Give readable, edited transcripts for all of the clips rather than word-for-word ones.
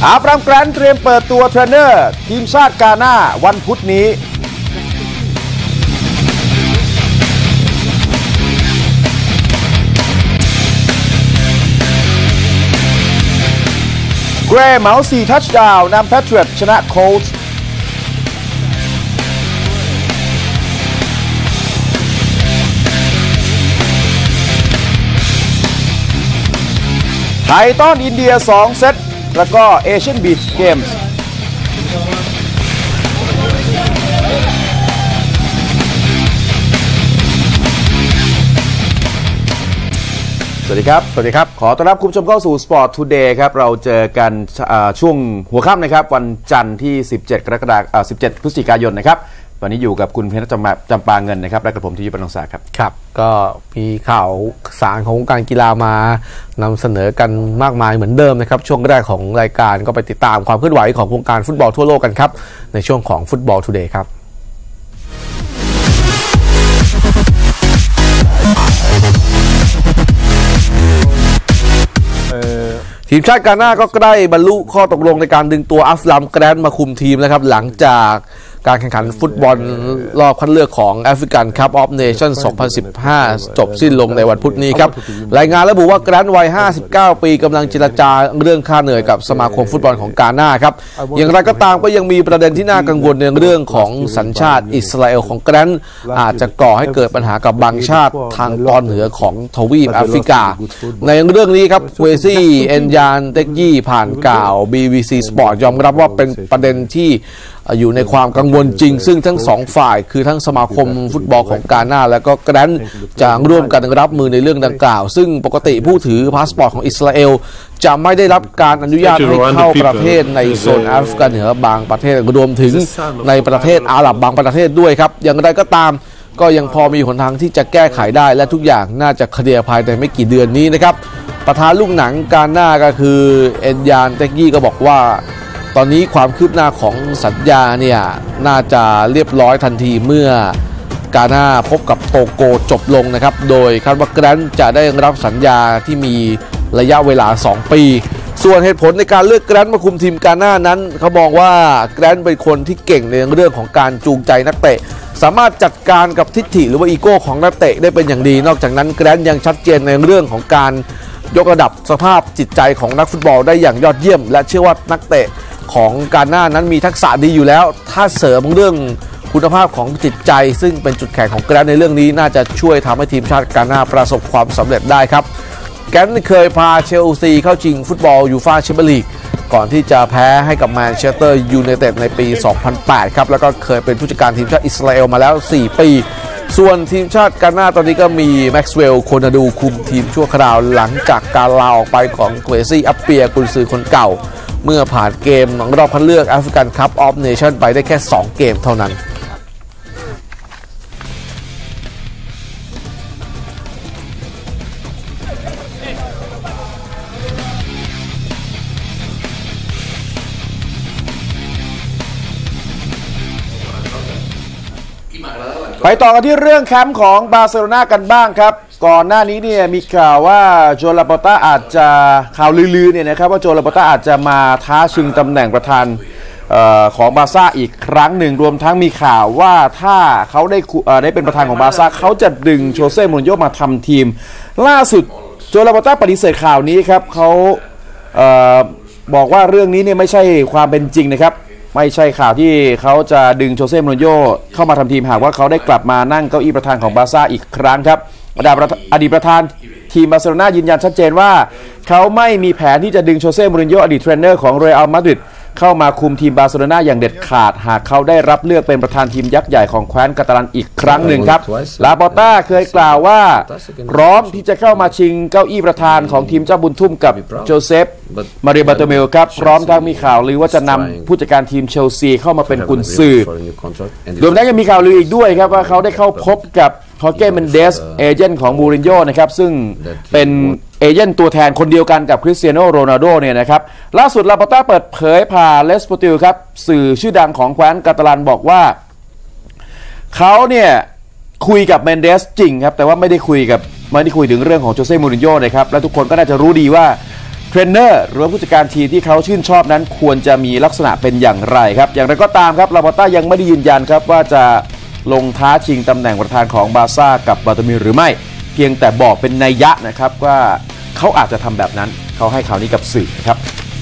อาฟรามแกรนท์เตรียมเปิดตัวเทรนเนอร์ทีมชาติกาน่าวันพุธนี้เกรย์เหมา4ทัชดาวนำแพทริอตชนะโคลส์ไทยต้อนอินเดีย2เซตแล้วก็เอเชียนบีชเกมส์สวัสดีครับขอต้อนรับคุณผู้ชมเข้าสู่ Sport Today ครับเราเจอกันช่วงหัวค่ำนะครับวันจันทร์ที่17 17 พฤศจิกายนนะครับวันนี้อยู่กับคุณเพชรจำปาเงินนะครับและกับผมที่ยุทธปนงศักดิ์ครับก็มีข่าวสารของการกีฬามานำเสนอกันมากมายเหมือนเดิมนะครับช่วงแรกของรายการก็ไปติดตามความเคลื่อนไหวของวงการฟุตบอลทั่วโลกกันครับในช่วงของฟุตบอล Today ครับทีมชาติกาน่าก็ใกล้บรรลุข้อตกลงในการดึงตัวอัฟรามแกรนท์มาคุมทีมแล้วครับหลังจากการแข่งขันฟุตบอลรอบคัดเลือกของแอฟริกันคัพออฟเนชั่น 2015 จบสิ้นลงในวันพุธนี้ครับรายงานระบุว่าแกรนท์วัย 59 ปีกำลังเจรจาเรื่องค่าเหนื่อยกับสมาคมฟุตบอลของกาน่าครับอย่างไรก็ตามก็ยังมีประเด็นที่น่ากังวลในเรื่องของสัญชาติอิสราเอลของแกรนท์อาจจะก่อให้เกิดปัญหากับบางชาติทางตอนเหนือของทวีปแอฟริกาในเรื่องนี้ครับเวซี่เอ็นยานเต็กยี่ผ่านกล่าว BBC Sport ยอมรับว่าเป็นประเด็นที่อยู่ในความกังวลจริงซึ่งทั้งสองฝ่ายคือทั้งสมาคมฟุตบอลของกาน่าและก็แกรนท์จะร่วมกันรับมือในเรื่องดังกล่าวซึ่งปกติผู้ถือพาสปอร์ตของอิสราเอลจะไม่ได้รับการอนุญาตให้เข้าประเทศในโซนแอฟริกาเหนือบางประเทศรวมถึงในประเทศอาหรับบางประเทศด้วยครับอย่างไรก็ตามก็ยังพอมีหนทางที่จะแก้ไขได้และทุกอย่างน่าจะเคลียร์ภายในไม่กี่เดือนนี้นะครับประธานลูกหนังกาน่าก็คือเอ็นยานเต็กยี่ก็บอกว่าตอนนี้ความคืบหน้าของสัญญาเนี่ยน่าจะเรียบร้อยทันทีเมื่อกาน่าพบกับโตโกจบลงนะครับโดยคาดว่าแกรนท์จะได้รับสัญญาที่มีระยะเวลา2ปีส่วนเหตุผลในการเลือกแกรนท์มาคุมทีมกาน่านั้นเขามองว่าแกรนท์เป็นคนที่เก่งในเรื่องของการจูงใจนักเตะสามารถจัดการกับทิฐิหรือว่าอีโก้ของนักเตะได้เป็นอย่างดีนอกจากนั้นแกรนท์ยังชัดเจนในเรื่องของการยกระดับสภาพจิตใจของนักฟุตบอลได้อย่างยอดเยี่ยมและเชื่อว่านักเตะของกาน่านั้นมีทักษะดีอยู่แล้วถ้าเสริมเรื่องคุณภาพของจิตใจซึ่งเป็นจุดแข็งของแกรนท์ในเรื่องนี้น่าจะช่วยทำให้ทีมชาติกาน่าประสบความสำเร็จได้ครับแกรนท์เคยพาเชลซีเข้าชิงฟุตบอลยูฟ่าแชมเปี้ยนลีกก่อนที่จะแพ้ให้กับแมนเชสเตอร์ยูไนเต็ดในปี 2008 ครับแล้วก็เคยเป็นผู้จัดการทีมชาติอิสราเอลมาแล้ว4ปีส่วนทีมชาติกาน่าตอนนี้ก็มีแม็กซ์เวลล์โคนาดูคุมทีมชั่วคราวหลังจากการลาออกไปของเควซี่อัปเปียกุนซือคนเก่าเมื่อผ่านเกมรอบคัดเลือกแอฟริกันคัพออฟเนชั่นไปได้แค่2เกมเท่านั้นไปต่อกันที่เรื่องแคมป์ของบาร์เซโลนากันบ้างครับก่อนหน้านี้เนี่ยมีข่าวว่าโจลาปอต้าอาจจะข่าวลือๆเนี่ยนะครับว่าโจลาปอต้าอาจจะมาท้าชิงตำแหน่งประธานของบาร์ซ่าอีกครั้งหนึ่งรวมทั้งมีข่าวว่าถ้าเขาได้เป็นประธานของบาร์ซ่าเขาจะดึงโชเซ่มูรินโญ่มาทำทีมล่าสุดโจลาปอต้าปฏิเสธข่าวนี้ครับเขาบอกว่าเรื่องนี้เนี่ยไม่ใช่ความเป็นจริงนะครับไม่ใช่ข่าวที่เขาจะดึงโชเซ่มูรินโญ่เข้ามาทำทีมหากว่าเขาได้กลับมานั่งเก้าอี้ประธานของบาร์ซ่าอีกครั้งครับอดีตประธานทีมบาร์เซโลนายืนยันชัดเจนว่าเขาไม่มีแผนที่จะดึงโชเซ่มูรินโญ่อดีตเทรนเนอร์ของเรอัลมาดริดเข้ามาคุมทีมบาร์เซโลนาอย่างเด็ดขาดหากเขาได้รับเลือกเป็นประธานทีมยักษ์ใหญ่ของแคว้นกาตาลันอีกครั้งหนึ่งครับลาปอร์ต้าเคยกล่าวว่าพร้อมที่จะเข้ามาชิงเก้าอี้ประธานของทีมเจ้าบุญทุ่มกับโจเซฟมาริบาโตเมลครับพร้อมทั้งมีข่าวลือว่าจะนำผู้จัดการทีมเชลซีเข้ามาเป็นกุนซือรวมทั้งยังมีข่าวลืออีกด้วยครับว่าเขาได้เข้าพบกับฮอเก้เมนเดสเอเจนต์ของมูรินโญ่นะครับซึ่งเป็นเอเจนต์ตัวแทนคนเดียวกันกับคริสเตียโนโรนัลโดเนี่ยนะครับล่าสุดลาปอร์ต้าเปิดเผยผ่านเลสโปติลครับสื่อชื่อดังของแคว้นกาตาลันบอกว่าเขาเนี่ยคุยกับเมนเดสจริงครับแต่ว่าไม่ได้คุยถึงเรื่องของโจเซ่มูรินโญ่นะครับและทุกคนก็น่าจะรู้ดีว่าเทรนเนอร์หรือว่าผู้จัดการทีมที่เขาชื่นชอบนั้นควรจะมีลักษณะเป็นอย่างไรครับอย่างไรก็ตามครับลาปอร์ต้ายังไม่ได้ยืนยันครับว่าจะลงท้าชิงตำแหน่งประธานของบาร์ซ่ากับบาร์โตมิวหรือไม่เพียงแต่บอกเป็นนัยยะนะครับว่าเขาอาจจะทำแบบนั้นเขาให้ข่าวนี้กับสื่อนะครับ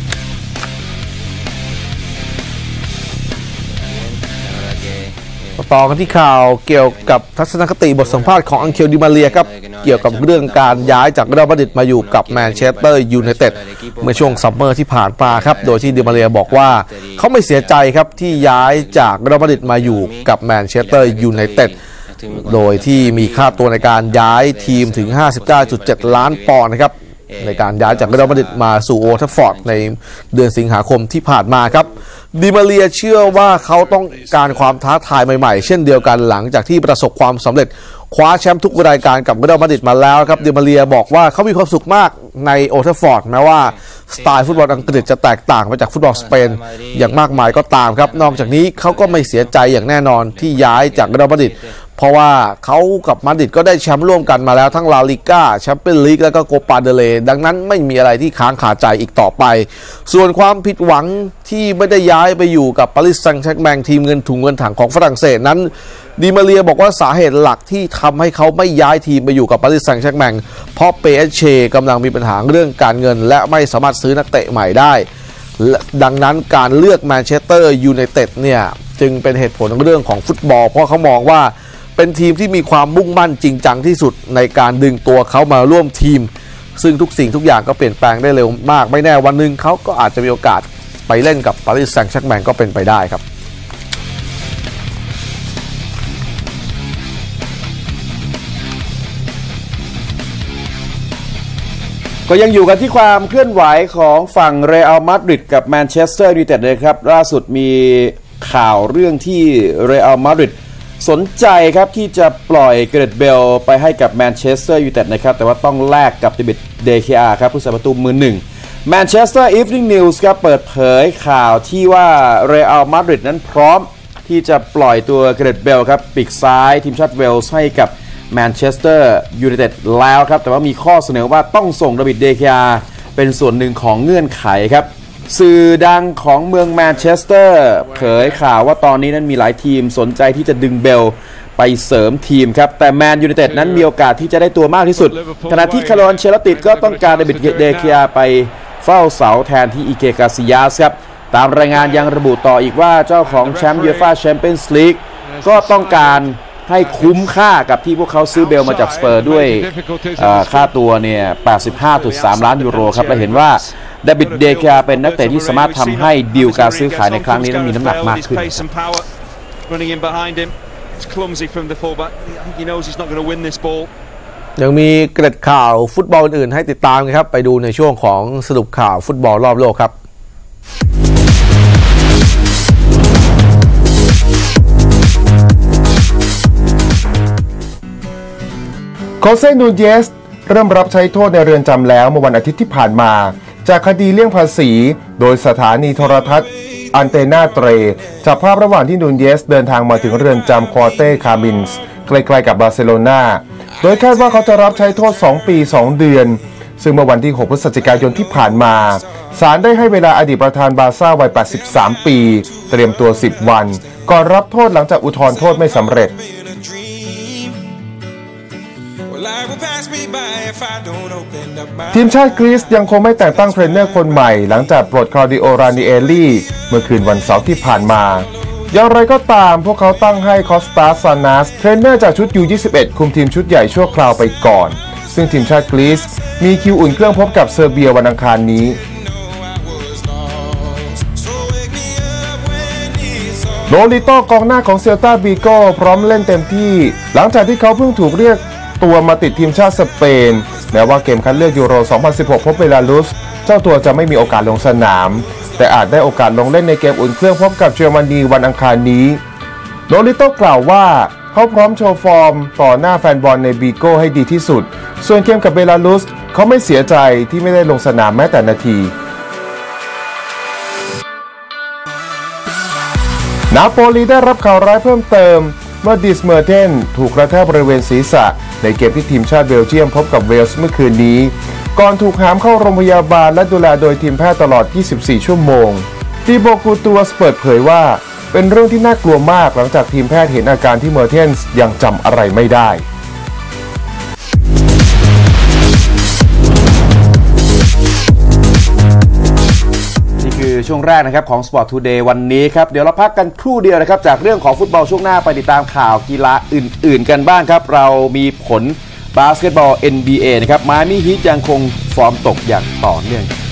ต่อกันที่ข่าวเกี่ยวกับทัศนคติบทสัมภาษณ์ของอังเคล ดิมาเรียครับเกี่ยวกับเรื่องการย้ายจากเรอัลมาดริดมาอยู่กับแมนเชสเตอร์ยูไนเต็ดเมื่อช่วงซัมเมอร์ที่ผ่านมาครับโดยที่ดิมาเรียบอกว่าเขาไม่เสียใจครับที่ย้ายจากเรอัลมาดริดมาอยู่กับแมนเชสเตอร์ยูไนเต็ดโดยที่มีค่าตัวในการย้ายทีมถึง 59.7 ล้านปอนด์นะครับในการย้ายจากเรอัลมาดริดมาสู่โอลด์แทราฟฟอร์ดในเดือนสิงหาคมที่ผ่านมาครับดิมาเรียเชื่อว่าเขาต้องการความท้าทายใหม่ๆเช่นเดียวกันหลังจากที่ประสบความสำเร็จคว้าแชมป์ทุกรายการกับเรอัลมาดริดมาแล้วครับดิมาเรียบอกว่าเขามีความสุขมากในโอลด์แทราฟฟอร์ดแม้ว่าสไตล์ฟุตบอลอังกฤษจะแตกต่างไปจากฟุตบอลสเปนอย่างมากมายก็ตามครับนอกจากนี้เขาก็ไม่เสียใจอย่างแน่นอนที่ย้ายจากเรอัลมาดริดเพราะว่าเขากับมาดริดก็ได้แชมป์ร่วมกันมาแล้วทั้งลาลิก้าแชมเปี้ยนลีกแล้วก็โคปาเดเลดังนั้นไม่มีอะไรที่ค้างคาใจอีกต่อไปส่วนความผิดหวังที่ไม่ได้ย้ายไปอยู่กับปารีสแซงต์แชร์กแมงทีมเงินถุงเงินถังของฝรั่งเศสนั้นดิมาเรียบอกว่าสาเหตุหลักที่ทำให้เขาไม่ย้ายทีมไปอยู่กับปารีสแซงต์แชร์กแมงเพราะ PSG กำลังมีปัญหาเรื่องการเงินและไม่สามารถซื้อนักเตะใหม่ได้ดังนั้นการเลือกแมนเชสเตอร์ยูไนเต็ดเนี่ยจึงเป็นเหตุผลเรื่องของฟุตบอลเพราะเขามองว่าเป็นทีมที่มีความมุ่งมั่นจริงจังที่สุดในการดึงตัวเขามาร่วมทีมซึ่งทุกสิ่งทุกอย่างก็เปลี่ยนแปลงได้เร็วมากไม่แน่วันหนึ่งเขาก็อาจจะมีโอกาสไปเล่นกับปารีสแซงต์แชร์กแมงก็เป็นไปได้ครับก็ยังอยู่กันที่ความเคลื่อนไหวของฝั่งเรอัลมาดริดกับแมนเชสเตอร์ยูไนเต็ดเลยครับล่าสุดมีข่าวเรื่องที่เรอัลมาดริดสนใจครับที่จะปล่อยเกเรตเบลไปให้กับแมนเชสเตอร์ยูไนเต็ดนะครับแต่ว่าต้องแลกกับเดวิดเดเคอาครับผู้สาประตูมือหนึ่งแมนเชสเตอร์อีฟนิ่งนิวส์ครับเปิดเผยข่าวที่ว่าเรอัลมาดริดนั้นพร้อมที่จะปล่อยตัวเกเรตเบลครับปีกซ้ายทีมชาติเวลส์ให้กับแมนเชสเตอร์ยูไนเต็ดแล้วครับแต่ว่ามีข้อเสนอว่าต้องส่งเดวิดเดเคอาเป็นส่วนหนึ่งของเงื่อนไขครับสื่อดังของเมืองแมนเชสเตอร์เผยข่าวว่าตอนนี้นั้นมีหลายทีมสนใจที่จะดึงเบลไปเสริมทีมครับแต่แมนยูไนเต็ดนั้นมีโอกาสที่จะได้ตัวมากที่สุดขณะที่คาร์โล อันเชลอตติก็ต้องการเดวิดเดเคอาไปเฝ้าเสาแทนที่อิเกกาซิยาสครับตามรายงานยังระบุต่ออีกว่าเจ้าของแชมป์ยูฟ่าแชมเปี้ยนส์ลีกก็ต้องการให้คุ้มค่ากับที่พวกเขาซื้อเบลมาจากสเปอร์ด้วยค่าตัวเนี่ย 85.3 ล้านยูโรครับและเห็นว่าเดวิดเดเคอาเป็นนักเตะที่สามารถทำให้ดีลการซื้อขายในครั้งนี้นั้นมีน้ำหนักมากขึ้นยังมีเกร็ดข่าวฟุตบอลอื่นให้ติดตามครับไปดูในช่วงของสรุปข่าวฟุตบอลรอบโลกครับโคเซ นูเยสเริ่มรับใช้โทษในเรือนจำแล้วเมื่อวันอาทิตย์ที่ผ่านมาจากคดีเลี่ยงภาษีโดยสถานีโทรทัศน์อันเตนาเตรจับภาพระหว่างที่นูเยสเดินทางมาถึงเรือนจำควอเต้คามินส์ใกล้ๆกับบาร์เซโลนาโดยคาดว่าเขาจะรับใช้โทษ2 ปี 2 เดือนซึ่งเมื่อวันที่ 6 พฤศจิกายนที่ผ่านมาศาลได้ให้เวลาอดีตประธานบาร์ซ่าวัย 83 ปีเตรียมตัว 10 วันก่อนรับโทษหลังจากอุทธรณ์โทษไม่สำเร็จทีมชาติกรีซยังคงไม่แต่งตั้งเทรนเนอร์คนใหม่หลังจากปลดคลาดิโอ รานิเอลลี่เมื่อคืนวันเสาร์ที่ผ่านมาอย่างไรก็ตามพวกเขาตั้งให้คอสตา ซานัสเทรนเนอร์จากชุด U21 คุมทีมชุดใหญ่ชั่วคราวไปก่อนซึ่งทีมชาติกรีซมีคิวอุ่นเครื่องพบกับเซอร์เบียวันอังคารนี้โลลิโต้กองหน้าของเซลตาบีโก้พร้อมเล่นเต็มที่หลังจากที่เขาเพิ่งถูกเรียกตัวมาติดทีมชาติสเปนแม้ว่าเกมคัดเลือกยูโร 2016 พบเบลารุสเจ้าตัวจะไม่มีโอกาสลงสนามแต่อาจได้โอกาสลงเล่นในเกมอุ่นเครื่องพบกับเยอรมนีวันอังคารนี้โลลิโต้กล่าวว่าเขาพร้อมโชว์ฟอร์มต่อหน้าแฟนบอลในบีโก้ให้ดีที่สุดส่วนเกมกับเบลารุสเขาไม่เสียใจที่ไม่ได้ลงสนามแม้แต่นาทีนาโปลีได้รับข่าวร้ายเพิ่มเติมเมื่อดิสเมอร์เทนถูกกระแทกบริเวณศีรษะในเกมที่ทีมชาติเบลเยียมพบกับเวลส์เมื่อคืนนี้ก่อนถูกหามเข้าโรงพยาบาลและดูแลโดยทีมแพทย์ตลอด 24 ชั่วโมงตีโบกูตัวเปิดเผยว่าเป็นเรื่องที่น่ากลัวมากหลังจากทีมแพทย์เห็นอาการที่เมอร์เทนส์ยังจำอะไรไม่ได้คือช่วงแรกนะครับของ Sport Today วันนี้ครับเดี๋ยวเราพักกันครู่เดียวนะครับจากเรื่องของฟุตบอลช่วงหน้าไปติดตามข่าวกีฬาอื่นๆกันบ้างครับเรามีผลบาสเกตบอล NBA นะครับไมอามี่ฮีทยังคงฟอร์มตกอย่างต่อเนื่อง